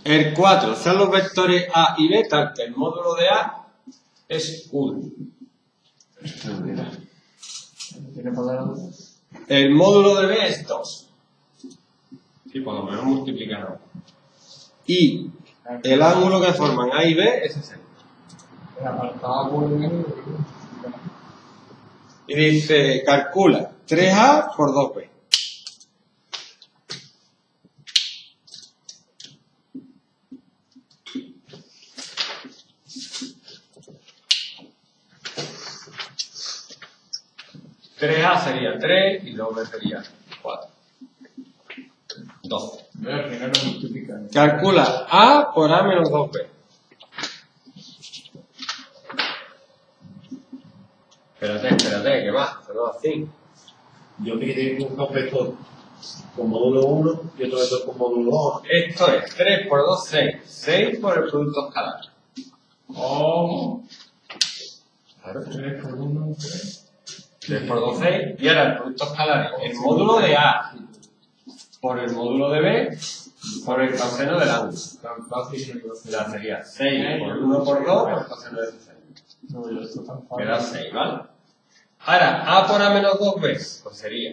El 4 son los vectores A y B, tal que el módulo de A es 1. El módulo de B es 2. Sí, por lo menos multiplican. Y el ángulo que forman A y B es 60. Y dice, calcula 3A por 2B. A sería 3 y 2B sería 4. 12. Calcula A por A menos 2B. Espérate, ¿qué más? Se lo así. Yo me quedé con un vector con módulo 1 y otro vector con módulo 2. Esto es 3 por 2, 6. 6 por el producto escalar. Oh. Claro. 3 por 1, 3. 3 por 2, 6. Y ahora el producto escalar es el módulo de A por el módulo de B por el coseno del ángulo. Tan fácil. Ya sería 6 por 1 por 2 por el coseno del 60. No, yo esto tan fácil. Queda 6, ¿vale? Ahora, A por A menos 2B, pues sería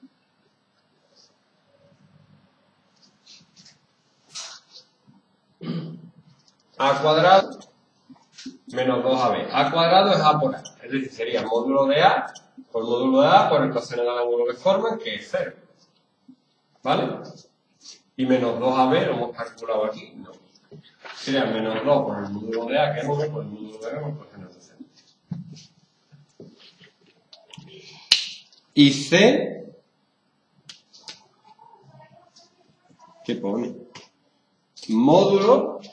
A cuadrado menos 2AB. A cuadrado es A por A. Es decir, sería módulo de A por módulo de A por el coseno del ángulo que forman, que es 0. ¿Vale? Y menos 2AB lo hemos calculado aquí. No. Sería menos 2 por el módulo de A, que es 1, por el módulo de B por el coseno del 60. Y C, ¿qué pone? Módulo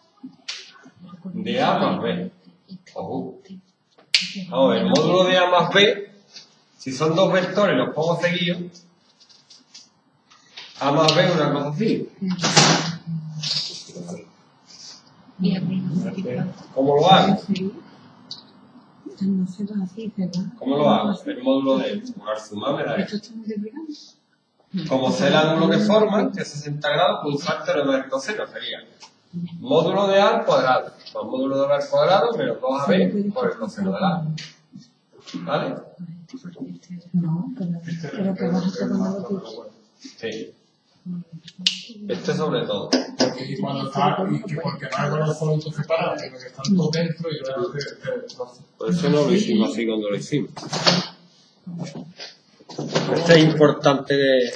de A más B. Ojo. Vamos, el módulo de A más B, si son dos vectores, los pongo seguidos. A más B es una cosa así. ¿Cómo lo hago? ¿Cómo lo hago? El módulo de al sumar me da esto. Como sé el ángulo que forman, que es 60 grados, pues un factor de el coseno sería módulo de A al cuadrado más módulo de B al cuadrado menos 2AB por el coseno del A. ¿Vale? Sí. Esto es sobre todo. Porque cuando está, y porque no hay los productos separados, sino que están todos dentro y ahora por eso no lo hicimos así cuando lo hicimos. Esto es importante de